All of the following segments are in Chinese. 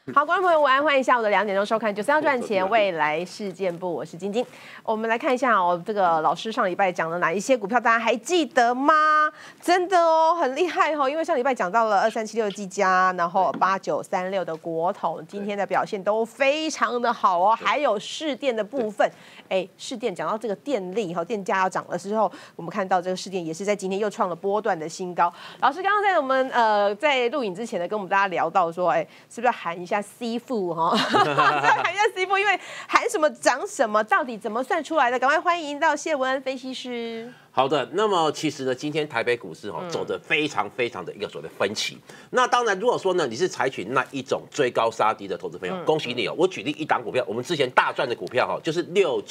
好，观众朋友，午安，欢迎下午的2点钟收看《就是要赚钱未来事件部》，我是晶晶。我们来看一下哦，这个老师上礼拜讲了哪一些股票，大家还记得吗？真的哦，很厉害哦，因为上礼拜讲到了2376的技嘉，然后8936的国统，今天的表现都非常的好哦。还有市电的部分，市电讲到这个电力和电价要涨的时候，我们看到这个市电也是在今天又创了波段的新高。老师刚刚在我们在录影之前呢，跟我们大家聊到说，是不是要喊一下 C 富哈？再喊一下 C 富，因为喊什么涨什么，到底怎么算出来的？赶快欢迎到谢文恩分析师。 好的，那么其实呢，今天台北股市走得非常的一个所谓的分歧。那当然，如果说呢你是采取那一种追高杀低的投资朋友，恭喜你哦！我举例一档股票，我们之前大赚的股票就是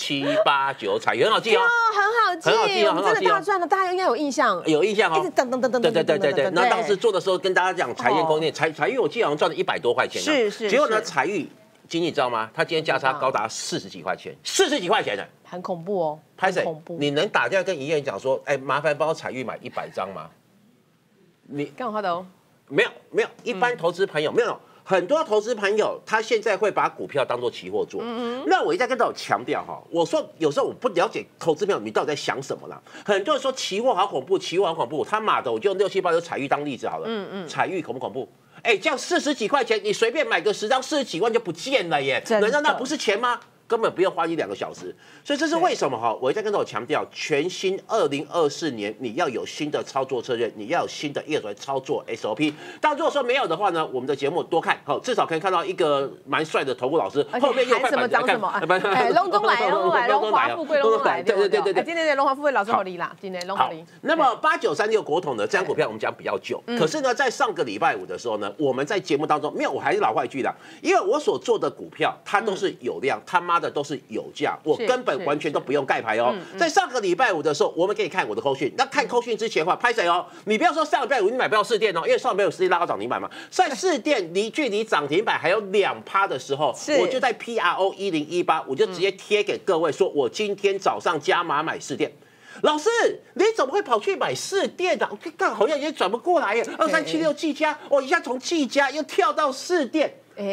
6789彩，很好记哦， 很好记，我们真的大赚了，大家应该有印象， 有印象哦， 一直等， 对。那当时做的时候跟大家讲财源供电，财玉我记得好像赚了100多块钱， 是。 结果呢，财玉经理知道吗？他今天价差高达40几块钱，40几块钱呢， 很恐怖哦。 拍谁？你能打电话跟营业员讲说，麻烦帮我彩玉买100张吗？你干我的哦？ 没有，一般投资朋友没有。很多投资朋友他现在会把股票当作期货做，那我一再跟大家强调哈，我说有时候我不了解投资朋友你到底在想什么啦。很多人说期货好恐怖，期货好恐怖，他妈的，我就6、7、8彩玉当例子好了，彩玉恐不恐怖？这样40几块钱，你随便买个10张，40几万就不见了耶，难道那不是钱吗？根本不用花1、2个小时，所以这是为什么哈？我一再跟大家强调，全新2024年你要有新的操作策略，你要有新的业绩操作 SOP。但如果说没有的话呢，我们的节目多看，至少可以看到一个蛮帅的投顾老师，后面又什么涨什么，龙中来，荣华富贵龙中来，对。今天龙华富贵老师好离啦，今天龙华离。 那么8936国统呢，这张股票我们讲比较久，可是呢，在上个礼拜五的时候呢，我们在节目当中没有，我还是老话一句啦，因为我所做的股票它都是有量，他妈的都是有价，我根本完全都不用盖牌哦。在上个礼拜五的时候，我们可以看我的扣讯。那看扣讯之前的话，拍谁哦？你不要说上礼拜五你买不到市电哦，因为上礼拜五市电拉到涨停板嘛。在市电距离涨停板还有2%的时候，我就在 PRO 1018，我就直接贴给各位说，我今天早上加码买市电。老师，你怎么会跑去买市电的？看好像也转不过来耶。2376技嘉，我一下从技嘉又跳到市电。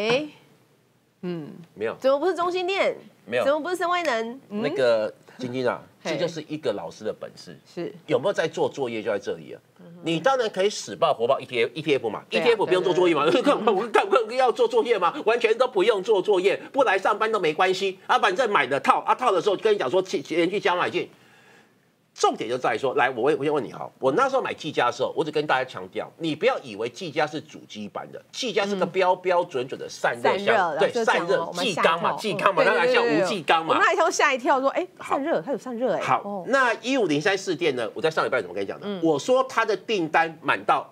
没有， 怎么不是中心店？ 没有， 怎么不是深威能？ 那个晶晶啊，这就是一个老师的本事。 是有没有在做作业就在这里啊？你当然可以死抱活抱 ETF 嘛，ETF 不用做作业嘛？我要做作业吗？完全都不用做作业，不来上班都没关系啊。反正买的套的时候就跟你讲说连续加买进。重点就在于说，来，我先问你哈，我那时候买技嘉的时候，我只跟大家强调，你不要以为技嘉是主机版的，技嘉是个标准的散热箱，对，散热技钢嘛，当然叫无技钢嘛。 我那一跳吓一跳，说，散热，它有散热好，那1503市电呢？我在上礼拜怎么跟你讲的？我说它的订单满到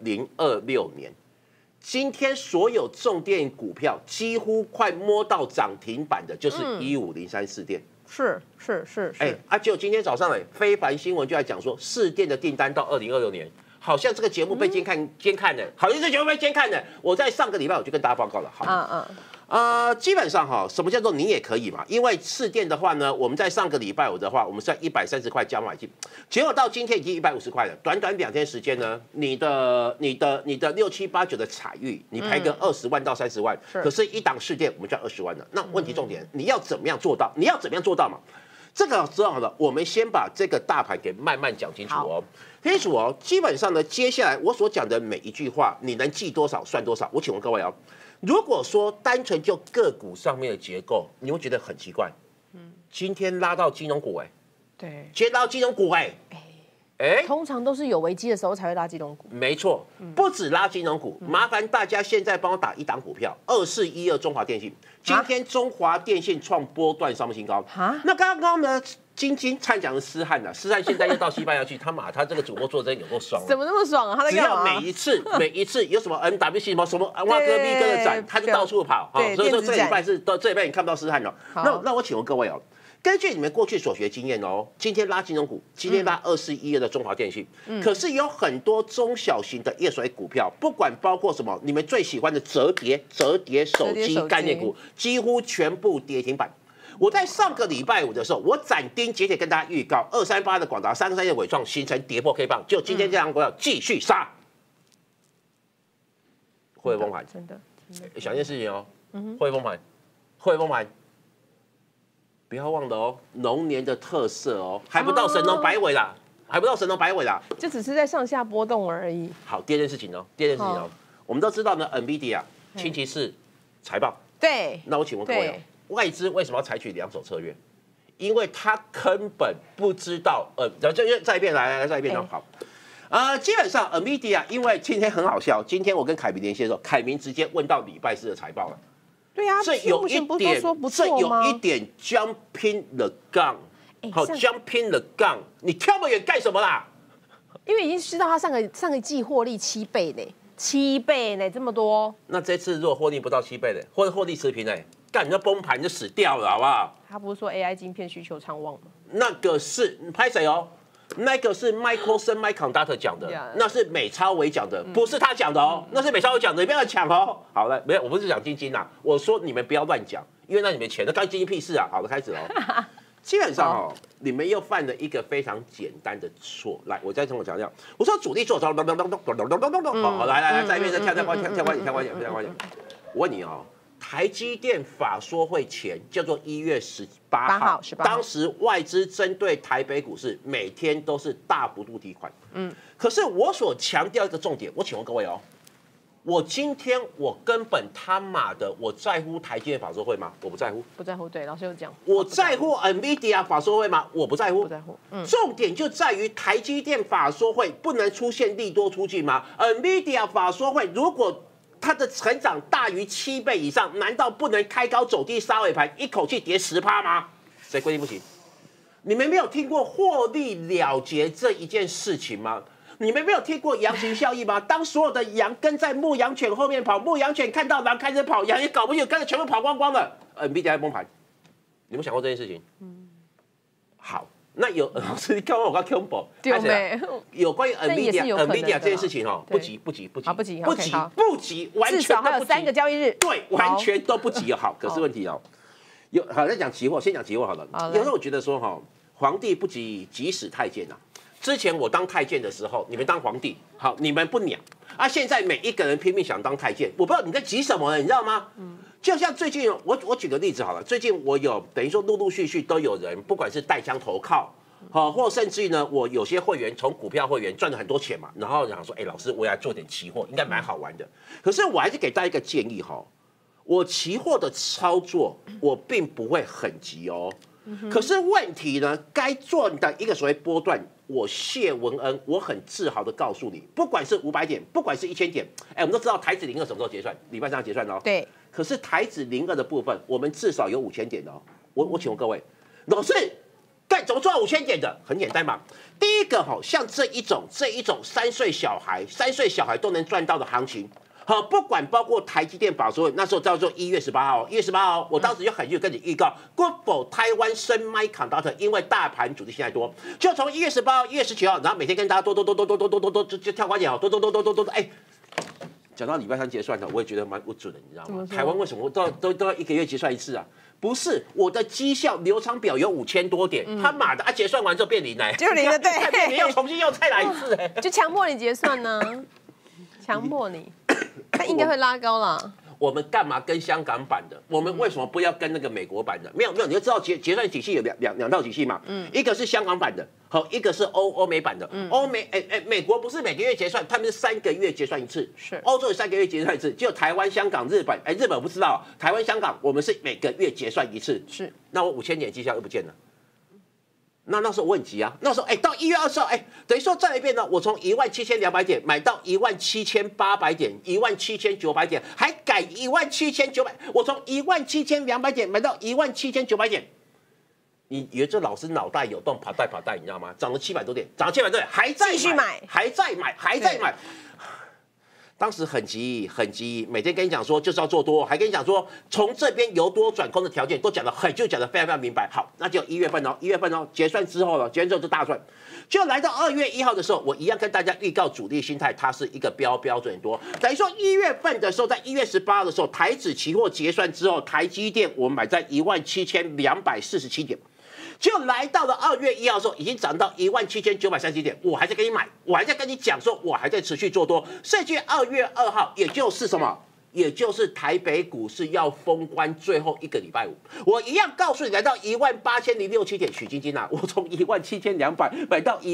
2026年，今天所有重电股票几乎快摸到涨停板的，就是1503市电。 是。 结果今天早上非凡新闻就在讲说，市电的订单到2026年，好像这个节目被监看的，好像这节目被监看的。我在上个礼拜我就跟大家报告了，好，基本上哈，什么叫做你也可以嘛？因为市电的话呢，我们在上个礼拜五的话，我们是在130块加买进，结果到今天已经150块了。短2天时间呢，你的6、7、8、9的彩玉，你赔个20万到30万，可是一档市电我们赚20万了。那问题重点，你要怎么样做到？嘛？这个之后呢，我们先把这个大盘给慢慢讲清楚哦。清楚哦，基本上呢，接下来我所讲的每一句话，你能记多少算多少。我请问各位哦，如果说单纯就个股上面的结构，你会觉得很奇怪。今天拉到金融股对， 今天拉到金融股通常都是有危机的时候才会拉金融股。 没错，不止拉金融股，麻烦大家现在帮我打一档股票，2412中华电信。今天中华电信创波段上面新高。那刚刚呢，晶晶灿讲的思翰呐，思翰现在又到西班牙去，他这个主播做真有够爽。 怎么那么爽啊？他在只要每一次有什么 NWC 什么蛙哥 B 哥的展，他就到处跑。所以说这礼拜你看不到思翰了。那我请问各位哦。根据你们过去所学经验哦，今天拉金融股，今天拉2412的中华电信，可是有很多中小型的业水股票，不管包括什么，你们最喜欢的折叠手机概念股，几乎全部跌停板。我在上个礼拜五的时候，我斩钉截铁跟大家预告，238的广达，331的伟创形成跌破 K 棒，就今天这张股票继续杀，会不会崩盘？ 真的。 想一件事情哦，汇丰盘，汇丰盘。不要忘了哦，龙年的特色哦，还不到神龙摆尾啦，还不到神龙摆尾啦， 就只是在上下波动而已。 好，第二件事情哦，我们都知道呢 ，NVIDIA 星期四财报， 对， 那我请问各位哦，外资为什么要采取两手策略？因为他根本不知道，再一遍来再一遍哦，好，基本上 NVIDIA 因为今天很好笑，今天我跟凯明连线的时候，凯明直接问到礼拜四的财报了。 对呀， 这有一点，这有一点 jumping the gun， 好 jumping the gun， 你跳那么远干什么啦？ 因为已经知道他上个季获利7倍呢，7倍呢，这么多。那这次如果获利不到7倍的，或者获利持平呢，干你要崩盘你就死掉了，好不好？ 他不是说 AI 晶片需求畅旺吗？ 那个是拍谁哦？那个是 Microconductor 讲的，那是美超微讲的，不是他讲的哦，那是美超微讲的，你不要抢哦。好了，没有，我不是讲晶晶啦，我说你们不要乱讲，因为那你们钱，那干晶晶屁事啊！好的，开始哦。基本上哦，你们又犯了一个非常简单的错。来，我再跟我讲讲，我说主力做，好，来，再一遍，再跳关键。我问你哦。台积电法说会前叫做1月18号，当时外资针对台北股市每天都是大幅度提款。可是我所强调一个重点，我请问各位哦，我今天我根本他妈的我在乎台积电法说会吗？我不在乎， 不在乎。对，老师有讲。 我在乎 NVIDIA 法说会吗？我不在乎，不在乎。重点就在于台积电法说会不能出现利多出尽吗 ？NVIDIA 法说会如果它的成长大于7倍以上，难道不能开高走低杀尾盘，一口气跌10%吗？谁规定不行？你们没有听过获利了结这一件事情吗？你们没有听过羊群效应吗？当所有的羊跟在牧羊犬后面跑，牧羊犬看到狼开始跑，羊也搞不清楚，跟着全部跑光光了，NVIDIA 崩盘。你有没有想过这件事情？好。那有老师，你看我刚 combo， 有关于 NVIDIA 这件事情哦，不急，完全至少还有3个交易日， 对，完全都不急。好，可是问题哦，好在讲期货，先讲期货好了。有时候我觉得说哈，皇帝不急急死太监呐。之前我当太监的时候，你们当皇帝，好，你们不鸟啊。现在每一个人拼命想当太监，我不知道你在急什么了，你知道吗？就像最近我举个例子好了，最近我有等于说陆续都有人，不管是带枪投靠，或甚至于呢，我有些会员从股票会员赚了很多钱嘛，然后想说，老师我要做点期货，应该蛮好玩的。可是我还是给大家一个建议哈，我期货的操作我并不会很急哦。可是问题呢，该做的一个所谓波段，我谢文恩，我很自豪的告诉你，不管是500点，不管是1000点，我们都知道台指02什么时候结算，礼拜三结算哦。对。可是台指02的部分，我们至少有5000点的哦。我请问各位，老师，怎么赚5000点的？很简单嘛。第一个像这一种3岁小孩都能赚到的行情。好，不管包括台积电法说那时候叫做1月18号，1月18号，我当时就很跟你预告 ，Global 台湾Semiconductor， 因为大盘主力现在多，就从1月18号、1月17号，然后每天跟大家多就跳关键哦，多，讲到礼拜三结算的，我也觉得蛮不准的，你知道吗？台湾为什么都要1个月结算一次啊？不是，我的绩效流程表有5000多点，他妈的啊，结算完之后变0了， 就0了，对， 变0又重新又再来一次， 就强迫你结算呢，强迫你。它应该会拉高啦。 我们干嘛跟香港版的？我们为什么不要跟那个美国版的？没有，你就知道结算体系有两套体系嘛。一个是香港版的，好，一个是欧美版的。美国不是每个月结算，他们是3个月结算一次。是。欧洲有3个月结算一次，只有台湾、香港、日本，日本我不知道，台湾、香港我们是每个月结算一次。是。那我5000点绩效又不见了。那时候我很急啊，那时候到1月20号，等于说再一遍呢，我从17200点买到17800点，17900点，还改17900，我从17200点买到17900点。你以为这老师脑袋有洞，跑带，你知道吗？涨了700多点，还在买，还在买。当时很急，每天跟你讲说就是要做多，还跟你讲说从这边由多转空的条件都讲得非常明白。好，那就1月份哦，结算之后就大赚。就来到2月1号的时候，我一样跟大家预告主力心态，它是一个标准多。等于说1月份的时候，在1月18号的时候，台指期货结算之后，台积电我们买在17247点。就来到了2月1号的时候，已经涨到17930点，我还在跟你买，我还在跟你讲说，我还在持续做多，甚至2月2号，也就是什么也就是台北股市要封关最后一个礼拜五，我一样告诉你，来到18067点，许晶晶啊，我从17200买到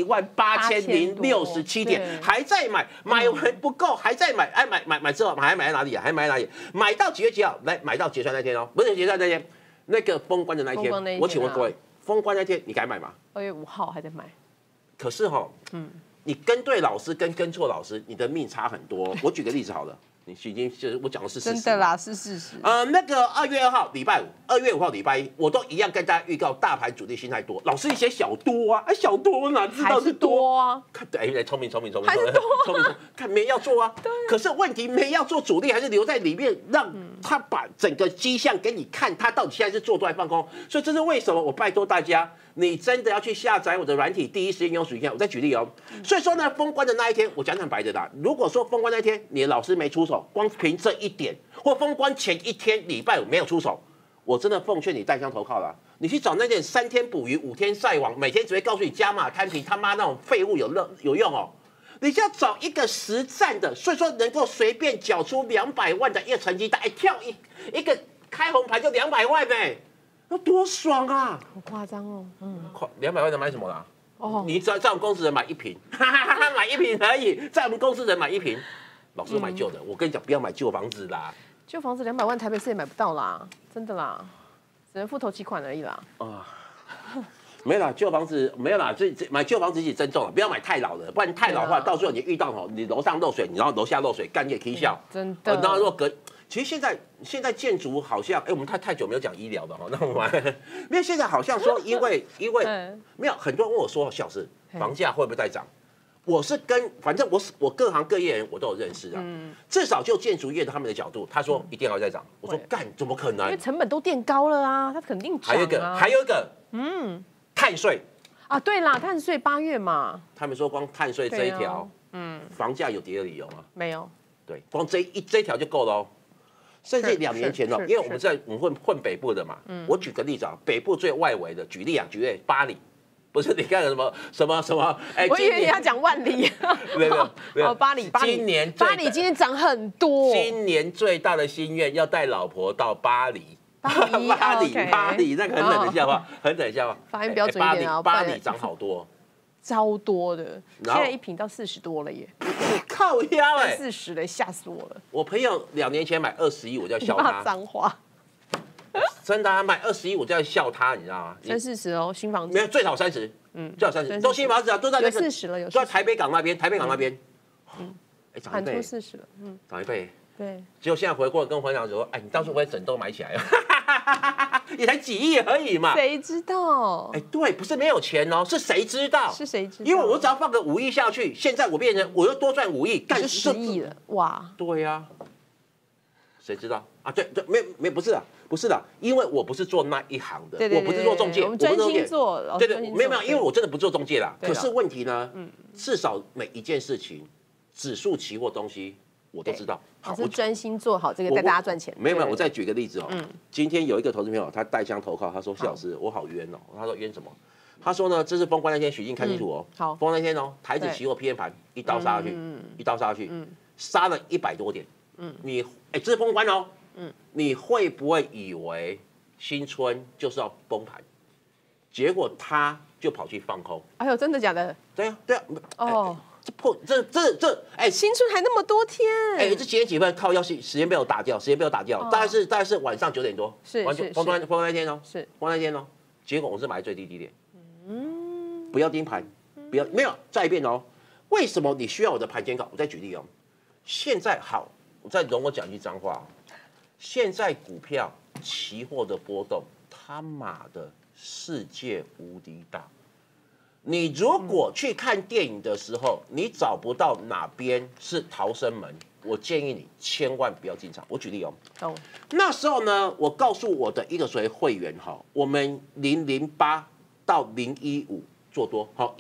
18067点，还在买，买完不够，还在买，哎，买之后还买在哪里啊？还买在哪里？买到几月几号？来，买到结算那天哦，不是结算那天，那个封关的那一天。我请问各位，封关那天你敢买吗 ？2月5号还在买。可是你跟对老师跟错老师，你的命差很多。我举个例子好了。你已经就是我讲的是事实， 真的啦，是事实。 那个2月2号礼拜五，2月5号礼拜一，我都一样跟大家预告，大盘主力心态多。老师你写小多啊，小多我哪知道是多啊？ 看，哎，聪明，还是多，聪明，看没要做啊。可是问题没要做，主力还是留在里面，让他把整个迹象给你看，他到底现在是做多还放空。所以这是为什么我拜托大家。你真的要去下载我的软体，第一时间用手机看。我再举例哦，所以说呢，封关的那一天，我讲坦白的啦。如果说封关那一天你的老师没出手，光凭这一点，或封关前一天礼拜五没有出手，我真的奉劝你带枪投靠了。你去找那点3天捕鱼5天晒网，每天只会告诉你加码摊平，他妈那种废物有用哦。你就要找一个实战的，所以说能够随便缴出200万的一个成绩单，跳一个开红盘就200万呗。那多爽啊！ 好夸张哦 ，200万能买什么啦？你在我们公司人买1瓶，买1瓶而已，在我们公司人买1瓶，老师买旧的。我跟你讲，不要买旧房子啦。 旧房子200万，台北市也买不到啦，真的啦，只能付头期款而已啦。 没有啦，旧房子没有啦，买旧房子自己珍重了，不要买太老的，不然太老的话，到时候你遇到你楼上漏水，然后楼下漏水，干你也可以笑。 真的。 然后如果其实现在建筑好像，我们太久没有讲医疗的哈，那我们因为现在好像说，因为没有很多人问我说，小时房价会不会再涨？我是反正我各行各业人我都有认识啊，至少就建筑业的他们的角度，他说一定要再涨，我说干怎么可能？因为成本都垫高了啊，它肯定涨啊。 还有一个，碳税啊，对啦，碳税8月嘛， 他们说光碳税这一条，房价有跌的理由吗？ 没有， 对，光这条就够了哦。甚至2年前因为我们混北部的嘛，我举个例子啊，北部最外围的，举例巴黎，不是你看什么， 哎，我以为你要讲万里， 没有， 巴黎， 巴黎今天涨很多， 今年最大的心愿要带老婆到巴黎，巴黎那个很冷的笑话， 发音标准一点啊， 巴黎涨好多。 超多的，现在1瓶到40多了耶！ 靠腰哎 ，40了，吓死我了！ 我朋友2年前买21，我就要笑他。 脏话， 真的买21，我就要笑他，你知道吗 ？30哦，新房子没有最少30，最少30，都新房子啊，都在那个 40了， 都在台北港那边，涨一倍， 喊出40了， 涨1倍。 对， 结果现在回过来跟我分享说，哎，你到时候会整栋买起来，也才几亿而已嘛。 谁知道？ 哎，对，不是没有钱哦，是谁知道？因为我只要放个5亿下去，现在我变成我又多赚5亿， 干10亿了，哇！ 对呀，谁知道啊？对，不是的，因为我不是做那一行的，我不是做中介， 我们专心做， 对，没有，因为我真的不做中介啦。可是问题呢，至少每一件事情，指数、期货东西。我都知道， 我是专心做好这个，带大家赚钱。 没有，我再举个例子哦。今天有一个投资朋友，他带枪投靠，他说：“谢老师，我好冤哦。”他说：“冤什么？”他说呢，这是封关那天，许静看清楚哦。好，封关那天哦，台指期货 PM 盘一刀杀下去，杀了100多点。这是封关哦。你会不会以为新春就是要崩盘？结果他就跑去放空。 哎呦，真的假的？ 对啊。哦。 新春还那么多天， 这几点几分？靠，要时间被我打掉，大概是晚上9点多，封那天哦，封那天哦。结果我是买最低点，不要盯盘，没有再一遍哦。为什么你需要我的盘前稿？我再举例哦。现在好，我再容我讲一句脏话，现在股票期货的波动，他妈的世界无敌大。你如果去看电影的时候，你找不到哪边是逃生门，我建议你千万不要进场。我举例哦，那时候呢，我告诉我的一个所谓会员哈，我们008到015做多，好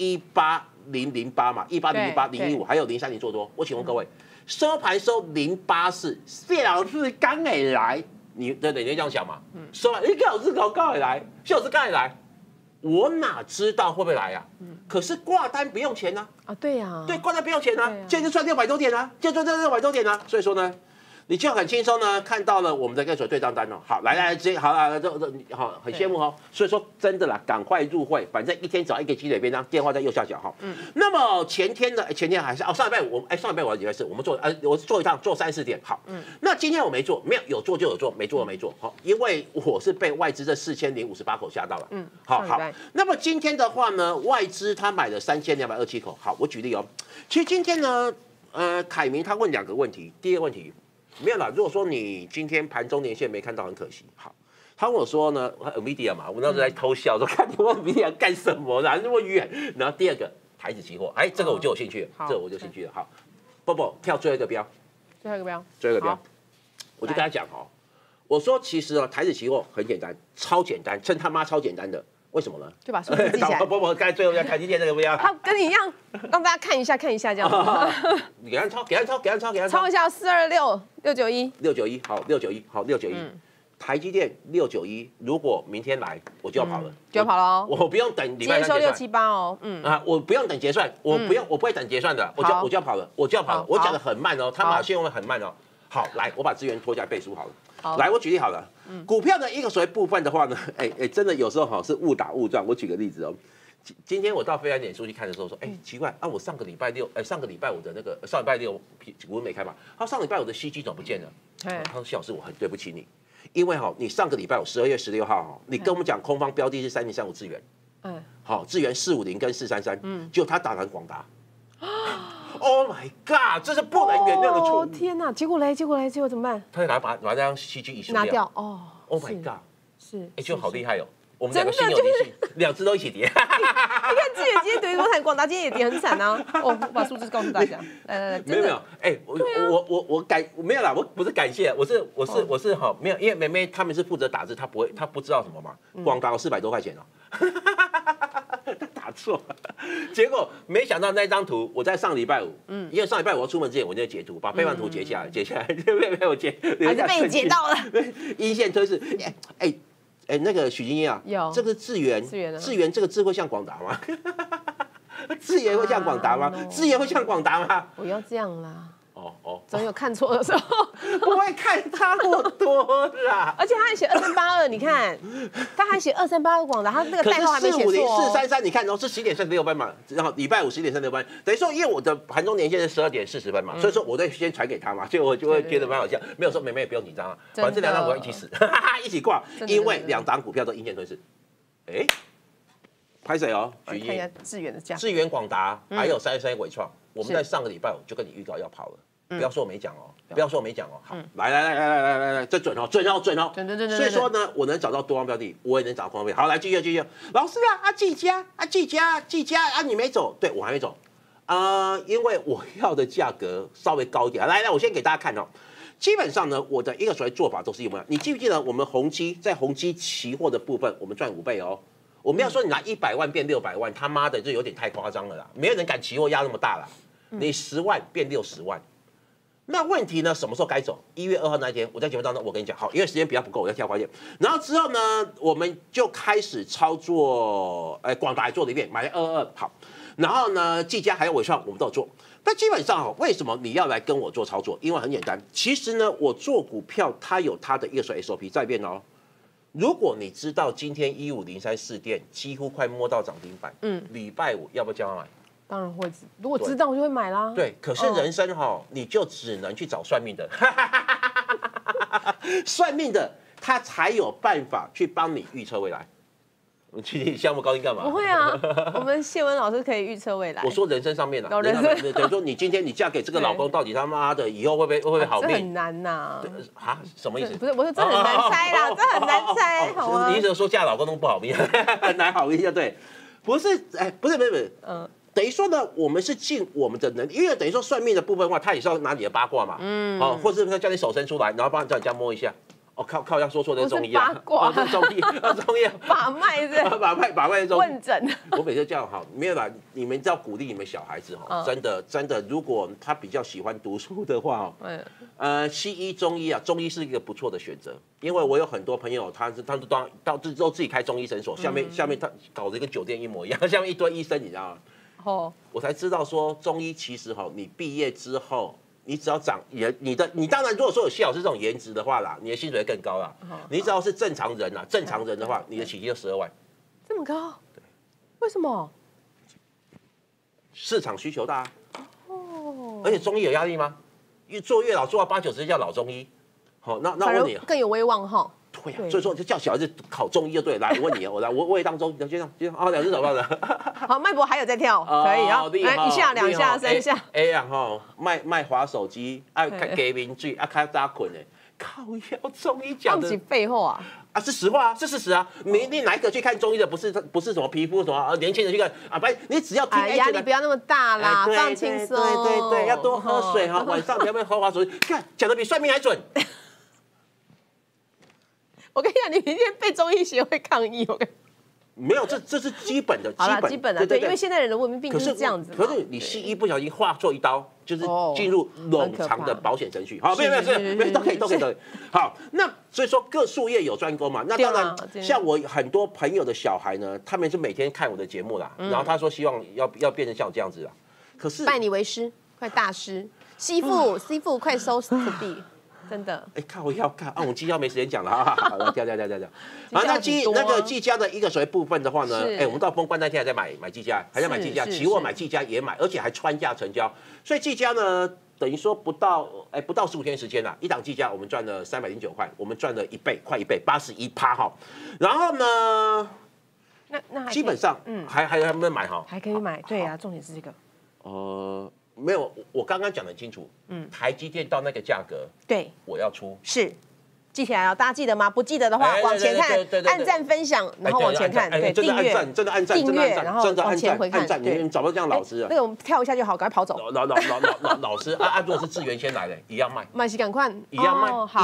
18008嘛，18008、015还有030做多。我请问各位，收盘收084，谢老师刚来，你对你这样想嘛？收盘，谢老师刚来，谢老师刚来。我哪知道会不会来啊？可是挂单不用钱啊！ 对呀， 对，挂单不用钱啊！今天就赚600多点啊！今天赚600多点啊！所以说呢， 你就很轻松呢，看到了我们的跟随对账单哦。好，来，好了，这好，很羡慕哦。所以说真的啦，赶快入会，反正一天找一个积累便当，电话在右下角哈。那么前天还是上礼拜五，上礼拜五礼拜四我们我做一趟做3、4点好。那今天我没做，有做就有做，没做没做。好，因为我是被外资这4058口吓到了。好。那么今天的话呢，外资他买了3227口。好，我举例哦。其实今天呢，凯明他问2个问题，第一个问题。没有啦，如果说你今天盘中连线没看到，很可惜。好，他问我说呢 ，NVIDIA 嘛，我那时候在偷笑，说看你问 NVIDIA 干什么啦，那么远。然后第2个台指期货，这个我就有兴趣了，这个我就有兴趣了。好，Bobo 跳最后一个标， 最后一个标， 我就跟他讲哦，我说其实台指期货很简单，超简单，真他妈超简单的。为什么呢？ 就把数字记起来。 波波，刚才最后要台积电这个不要。 他跟你一样，让大家看一下这样子。 你给他抄抄一下426-691。 好，691。台积电691，如果明天来，我就要跑了。 就要跑了哦。 我不用等礼拜3结算。 今天收678哦。 我不用等结算，我不会等结算的，我就要跑了，我讲的很慢哦，他马信用会很慢哦。好，来，我把资源拖下来背书好了。来，我举例好了，股票的一个所谓部分的话呢，真的有时候是误打误撞。我举个例子哦，今天我到飞安脸书去看的时候说，奇怪啊，我上个礼拜五的那个上礼拜六股市没开嘛，他上礼拜五的 CG 怎么不见了？他说谢老师，我很对不起你，因为你上个礼拜12月16号你跟我们讲空方标的是3035智原，智原450跟433，结果他打成广达。Oh my god！ 这是不能原谅的错误。 天哪！结果怎么办？ 他就把这张 CG 移除拿掉。 Oh my god！ 是， 就好厉害哦。我们2个心有灵犀，2只都一起跌。你看智原今天跌多惨，广达今天也跌很惨啊。我把数字告诉大家。来， 没有，我没有啦，我不是感谢，我是好没有，因为妹妹他们是负责打字，她不知道什么嘛。广达有400多块钱哦。打错，结果没想到那张图，我在上礼拜五，因为上礼拜五要出门之前，我就截图，把备忘图截下来，被我截， 还是被你截到了。 一线推是，那个许金燕啊， 有这个智源这个字会像广达吗？智源会像广达吗？智源会像广达吗？ 不要这样啦。总有看错的时候， 不会看差不多啦。 而且他还写2382，你看，他还写2382广达，他那个代号还没写错。 450-433，你看是10点36分嘛，然后礼拜5 10点36分，等于说因为我的盘中连线是12点40分嘛，所以说我会先传给他嘛，所以我就会觉得蛮好笑。没有说妹妹也不用紧张啊，反正2张股票一起死，一起挂，因为2档股票都阴线吞噬。拍谁哦？ 看一下智原的价， 智原、广达还有33伟创，我们在上个礼拜5就跟你预告要跑了。不要说我没讲哦，好，来，这准哦。所以说呢，我能找到多方标的，我也能找到空方标的。好，来继续。老师技嘉你没走，对我还没走因为我要的价格稍微高一点。来，我先给大家看哦。基本上呢，我的一个所谓做法都是一模一样。你记不记得我们宏基在宏基期货的部分，我们赚5倍哦。我没有说你拿100万变600万，他妈的这有点太夸张了啦，没有人敢期货压那么大啦。你10万变60万。那问题呢？什么时候该走？1月2号那一天，我在节目当中我跟你讲，好，因为时间比较不够，我要跳关键。然后之后呢，我们就开始操作，广达也做了一遍，买了222，好。然后呢，技嘉还有伟创，我们都有做。那基本上为什么你要来跟我做操作？因为很简单，其实呢，我做股票它有它的一个SOP 在变哦。如果你知道今天15034电几乎快摸到涨停板，礼拜5要不要叫他买？ 当然会，如果知道我就会买啦。 对，可是人生你就只能去找算命的，算命的他才有办法去帮你预测未来。你项目高兴干嘛？ 不会啊，我们谢文老师可以预测未来。 我说人生上面啊，等于说你今天你嫁给这个老公，到底他妈的以后会不会好命？ 这很难呐。 什么意思？ 不是，我说这很难猜啦，这很难猜，好吗？ 你意思说嫁老公都不好命，很难好命，对？不是，不是，等于说呢，我们是尽我们的能力，因为等于说算命的部分的话，他也是要拿你的八卦嘛，或者是他叫你手伸出来，然后帮你叫你这样摸一下，靠，像说错的中医啊， 八卦， 中医， 把脉是， 把脉中问诊。 我每次这样好，没有啦，你们要鼓励你们小孩子真的，如果他比较喜欢读书的话西医、中医啊，中医是一个不错的选择，因为我有很多朋友，他都自己开中医诊所，下面他搞得跟酒店一模一样，下面一堆医生，你知道吗？我才知道说中医其实你毕业之后， 你只要涨你当然如果说有谢老师这种颜值的话啦，你的薪水会更高啦。你只要是正常人啦，正常人的话，你的起薪就12万， 这么高？对，为什么？ 市场需求大啊。哦。而且中医有压力吗？做月老做到80、90叫老中医。好，那我问你， 更有威望哈。 对呀，所以说就叫小孩子考中医就对了。来，我问你，我也当中，就这样啊，2只手抱着。 好，脉搏还有在跳，可以啊，来1下、2下、3下。 哎呀哈，卖滑手机，爱看给名剧，爱看大捆的，靠腰中医讲的。 放起废话啊，是实话啊，是事实啊。你哪一个去看中医的不是什么皮肤什么年轻人去看啊？不，你只要听压力不要那么大啦，放轻松。 对，要多喝水哈，晚上不要喝滑手机，看讲的比算命还准。 我跟你讲，你明天被中医协会抗议， 没有，这是基本的， 基本的，对，因为现代人的文明病就是这样子。 可是你西医不小心划错一刀，就是进入冗长的保险程序。好，没有，都可以。好，那所以说各术业有专攻嘛。那当然，像我很多朋友的小孩呢，他们是每天看我的节目啦，然后他说希望要变成像我这样子啦。可是拜你为师，快大师，师傅，快收徒弟。真的， 看我要看啊！我绩效没时间讲了哈，好了，掉。好，那技嘉的一个所谓部分的话呢，我们到封关那天还在买技嘉，还在买技嘉，期货买技嘉也买，而且还穿价成交，所以技嘉呢，等于说不到15天时间啦，一档技嘉我们赚了309块，我们赚了快一倍，81%哈。然后呢， 那基本上还没买哈， 还可以买，对啊，重点是这个， 没有，我刚刚讲得很清楚，台积电到那个价格， 对， 我要出， 是，记起来了，大家记得吗？不记得的话，往前看，按赞分享，然后往前看，对，订阅， 真的按赞， 然后往前回看， 你找不到这样老师啊？ 那个我们跳一下就好，赶快跑走。 老师啊，如果是智源先来的，一样卖， 卖是赶快， 一样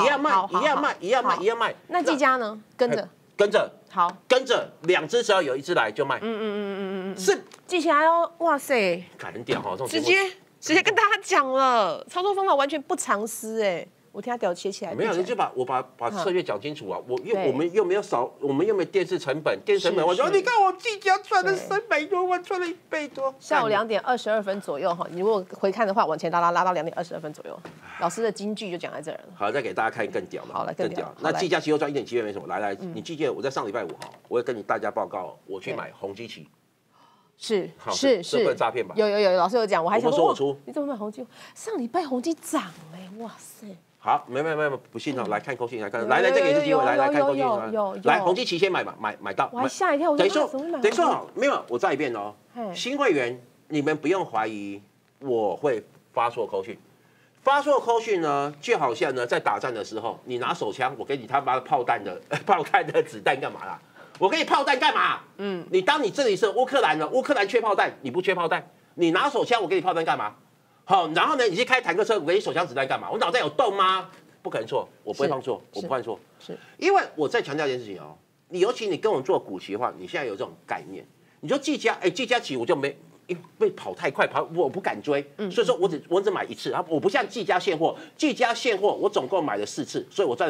卖。 那技嘉呢？跟着，好， 跟着2只只要有1只来就卖，是记起来哦，哇塞， 很屌哈，这种直接跟大家讲了，操作方法完全不藏私我听他屌写起来。 没有，你就把策略讲清楚啊！我们又没有我们又没有电视成本，我说你看我技嘉赚了300多万，赚了1倍多。 下午2点22分左右哈，你如果回看的话，往前拉到2点22分左右，老师的金句就讲在这儿了。 好，再给大家看更屌的。 好了，更屌。 那技嘉期货赚1.7倍没什么，来，你记得我在上礼拜5哈，我会跟大家报告，我去买宏基期。 是， 这不能诈骗吧？ 有，老师有讲，我还想说我出， 你怎么买宏基？上礼拜宏基涨哇塞！ 好，没，不信哦，来看扣信，来看，来，这个也是机会，来看扣信， 有， 来宏基期先买到， 我还吓一跳， 等于说没有，我再一遍哦，新会员你们不用怀疑我会发错扣讯，发错扣讯呢，就好像呢在打仗的时候，你拿手枪，我给你他妈的炮弹的子弹干嘛啦？我给你炮弹干嘛？你当你这里是乌克兰了，乌克兰缺炮弹，你不缺炮弹，你拿手枪，我给你炮弹干嘛？好，然后呢，你去开坦克车，我给你手枪子弹干嘛？我脑袋有洞吗？不可能错，我不会犯错，我不犯错， 是因为我在强调一件事情哦，尤其你跟我做股期的话，你现在有这种概念，你说技嘉期我就没。被跑太快，我不敢追，所以说我只买1次，我不像技嘉现货我总共买了4次，所以我赚了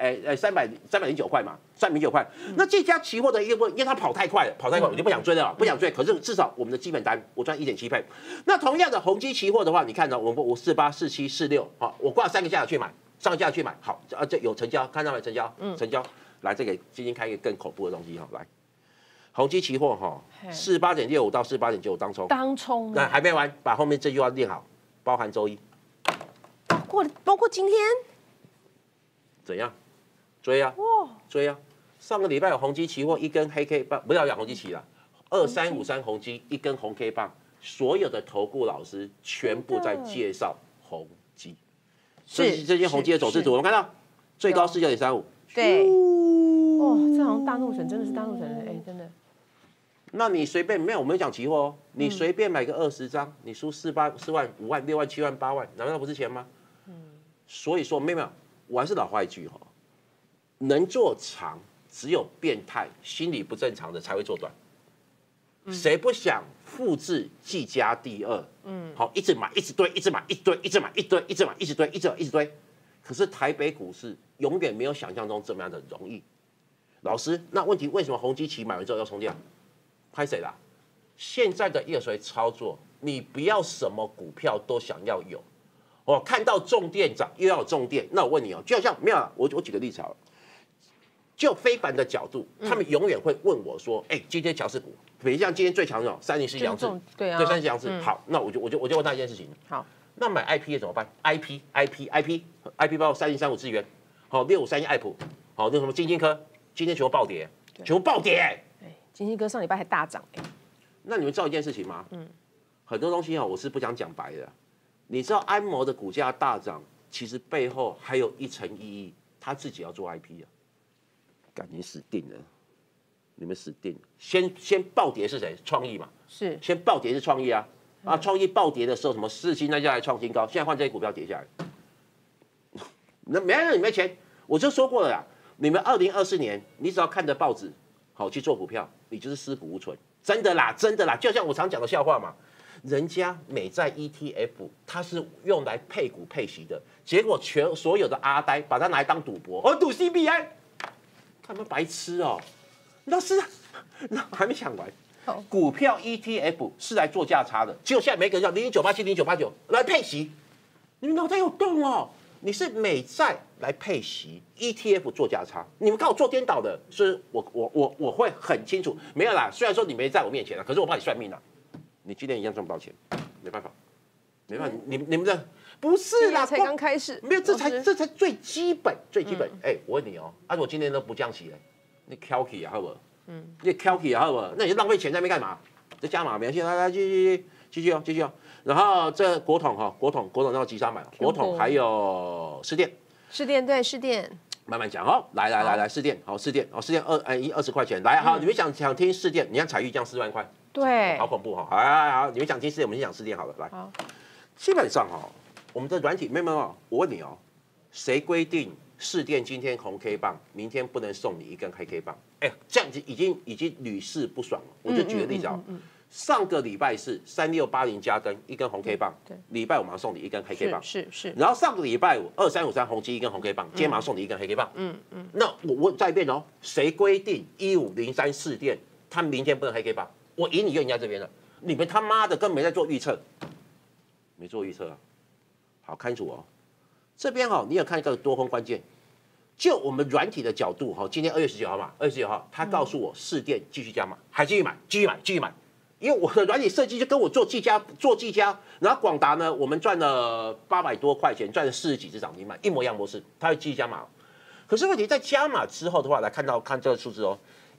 309块嘛，309块。那技嘉期货的因为它跑太快了，我就不想追了，不想追。可是至少我们的基本单我赚1.7倍。那同样的宏基期货的话，你看呢，我48、47、46，好，我挂3个价格去买，上个价去买，好，这有成交，看到没？成交，成交。来，这个今天开一个更恐怖的东西哈，来。宏基期货哈，48.65到48.95当冲，那还没完，把后面这句话念好，包含周一， 包括今天， 怎样？追啊！追啊！上个礼拜有宏基期货1根黑 K 棒，不要讲宏基期了，2353宏基1根红 K 棒，所有的投顾老师全部在介绍宏基，这些宏基的走势图，我们看到最高49.35， 对，这好像大怒神，真的是大怒神，真的。 那你随便没有，我没有讲期货哦，你随便买个20张，你输4万、5万、6万、7万、8万，难道不是钱吗？所以说没有，我还是老话一句哈，能做长，只有变态、心理不正常的才会做短。谁不想复制技嘉第2？好，一直买，一直堆，一直买，一堆，一直买，一堆，一直买，一直堆，一直堆。可是台北股市永远没有想象中这么样的容易。老师，那问题为什么宏基期买完之后要冲掉？拍谁啦？现在的一个所谓操作，你不要什么股票都想要有哦，看到重电涨又要有重电，那我问你哦，就好像没有啦，我举个例子好了，就非凡的角度，他们永远会问我说，今天强势股，比如像今天最强的3014强势， 对啊， 对30强势，好，那我就问他一件事情， 好， 那买 IP 的怎么办 ？IP 包括3035智源，好6531爱普，好那什么金金科，今天全部暴跌，全部暴跌。 金星哥上礼拜还大涨那你们知道一件事情吗？很多东西我是不想讲白的。你知道安谋的股价大涨，其实背后还有一层意义，他自己要做 IP 啊。赶紧死定了，你们死定了。先暴跌是谁？创意嘛， 是先暴跌是创意啊。创意暴跌的时候，什么世芯那家来创新高，现在换这些股票跌下来，那没人你没钱，我就说过了啦。你们2024年，你只要看着报纸，好去做股票，你就是尸骨无存，真的啦，真的啦。就像我常讲的笑话嘛，人家美债 ETF 它是用来配股配息的，结果所有的阿呆把它拿来当赌博，赌 CBI。他们白痴哦，老师，还没讲完。股票 ETF 是来做价差的，结果现在每个人叫00987、0989来配息，你们脑袋有洞哦！你是美债来配息 ，ETF 做价差，你们刚好做颠倒的，所以我会很清楚。没有啦，虽然说你没在我面前了，可是我帮你算命了，你今天一样赚不到钱，没办法，没办法，你们这。不是啦， 才刚开始， 没有，这才最基本，最基本。我问你哦，我今天都不降息了，你挑起啊，好不好？你挑起啊，好不好？那你浪费钱在那边干嘛？在加码没关系，来继续哦。然后这国统那个急杀买，国统还有士电， 对士电， 慢慢讲哦。来，士电20块钱，来好，你们想听士电？你看彩玉降4万块， 对， 好恐怖哈。好，你们想听士电，我们先讲士电好了，来，基本上我们的软体没有，我问你哦，谁规定士电今天红 K 棒，明天不能送你一根黑 K 棒？这样子已经屡试不爽了。我就举个例子上个礼拜是3680加根一根红 K 棒，礼拜五马上送你一根黑 K 棒， 是。然后上个礼拜五2353宏基一根红 K 棒，今天马上送你一根黑 K 棒。那我再变哦，谁规定1503士电他明天不能黑 K 棒？我赢你就赢在这边了，你们他妈的根本没在做预测，没做预测啊。好，看清楚哦。这边你有看一个多空关键，就我们软体的角度今天2月19号嘛，2月19号，他告诉我士电继续加码，还继续买，因为我的软体设计就跟我做技嘉，然后广达呢，我们赚了800多块钱，赚了40几只涨停板，一模一样模式，它会继续加码。可是问题在加码之后的话，来看这个数字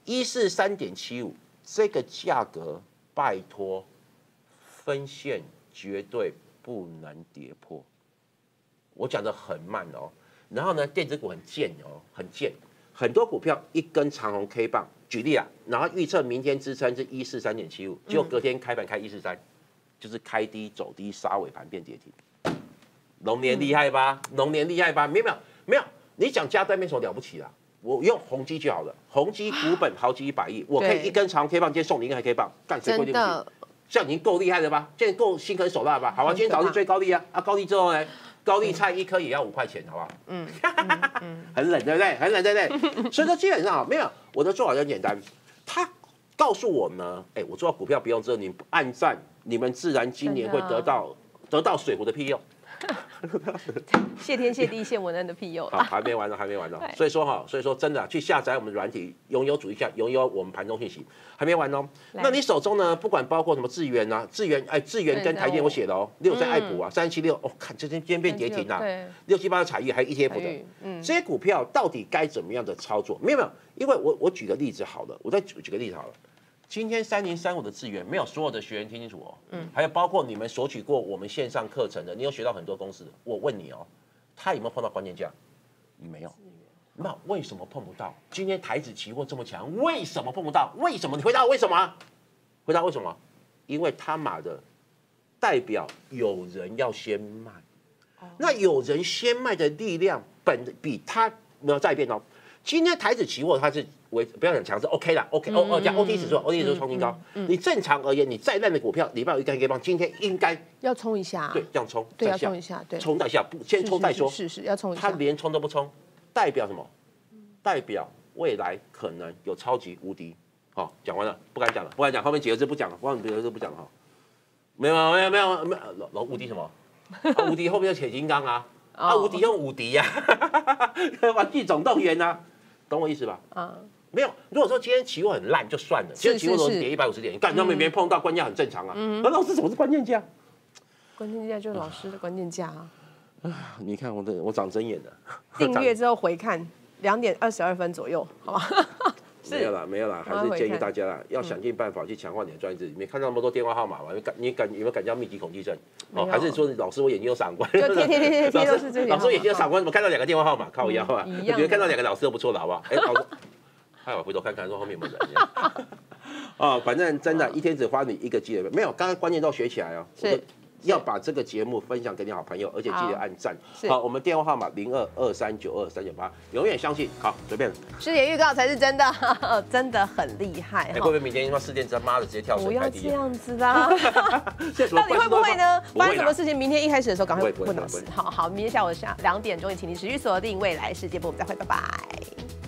143.75，这个价格拜托分线绝对不能跌破。我讲的很慢哦，然后呢，电子股很贱哦，很多股票一根长红 K 棒，举例然后预测明天支撑是143.75，结果隔天开盘开143，就是开低走低杀尾盘变跌停。龙年厉害吧？没有，你讲加单没什么了不起啦，我用宏基就好了，宏基股本好几100亿，我可以一根长 K 棒，今天送你一根黑 K 棒，干谁规定不行？这样已经够厉害了吧？现在够心狠手辣了吧？好吧，今天早上追高利高利之后呢？高丽菜一颗也要5块钱，好不好？很冷，对不对？很冷，对不对？所以说基本上没有，我的做法很简单。他告诉我呢，我做到股票不用之后，你不按赞，你们自然今年会得到水壶的屁用。 谢天谢地谢文恩的庇佑啊，还没完呢。所以说真的去下载我们软体，拥有我们盘中信息，还没完哦。那你手中呢，不管包括什么智源跟台电我写的哦，63爱普376，看今天变跌停啦，678的彩玉还有 ETF 的，这些股票到底该怎么样的操作？没有，因为我举个例子好了，我再举个例子好了。今天3035的资源没有所有的学员听清楚哦，还有包括你们索取过我们线上课程的，你有学到很多公式。我问你哦，他有没有碰到关键价？你没有，那为什么碰不到？今天台指期货这么强，为什么碰不到？为什么？你回答我为什么？回答为什么？因为他妈的代表有人要先卖，那有人先卖的力量比他没有再变哦。今天台指期货它是不要讲强势 ，OK 啦 ，OK， 加 OT 指数创新高。你正常而言，你再烂的股票，礼拜有一根黑棒，今天应该要冲一下， 对，这样冲， 对，要冲一下，对， 冲在下，先冲再说， 是要冲一下。 它连冲都不冲，代表什么？代表未来可能有超级无敌。好，讲完了，不敢讲了，后面几个字不讲了，后面几个字不讲了哈。没有，无敌什么？ 无敌后面有铁金刚啊，无敌用无敌呀，玩具总动员啊，懂我意思吧？没有，如果说今天期货很烂就算了，今天期货都跌150点，干他们没碰到关键很正常啊。那老师什么是关键价？ 关键价就是老师的关键价啊。 你看我长针眼了。 订阅之后回看2点22分左右，好吧？ 没有啦，还是建议大家啦，要想尽办法去强化你的专业。你看到那么多电话号码吗？你有没有感觉到密集恐惧症？还是说老师我眼睛有闪光？ 就贴都是这些。 老师我眼睛有闪光，怎么看到2个电话号码？靠腰啊！我觉得看到2个老师都不错了，好不好？老师，还有回头看看说后面有没有人。反正真的，一天只花你1个 G 的，没有，刚刚关键都学起来哦。是。要把这个节目分享给你好朋友，而且记得按赞。好，我们电话号码0223922398，永远相信。好，随便。师姐预告才是真的，真的很厉害。会不会明天他4点之妈的直接跳水？不要这样子啦！到底会不会呢？发生什么事情？明天一开始的时候赶快问老师。好，明天下午2点钟，也请你持续锁定未来世界部，我们再会，拜拜。